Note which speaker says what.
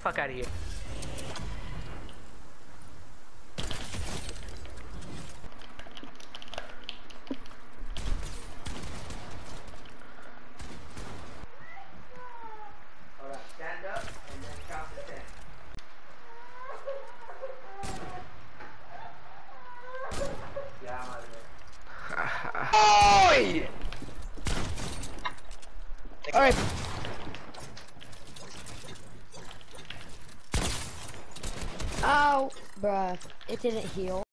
Speaker 1: fuck out of here. Alright, stand up and then count to 10. Yeah, I'm out of here.
Speaker 2: Oi! Alright.
Speaker 3: Ow, bruh. It didn't heal.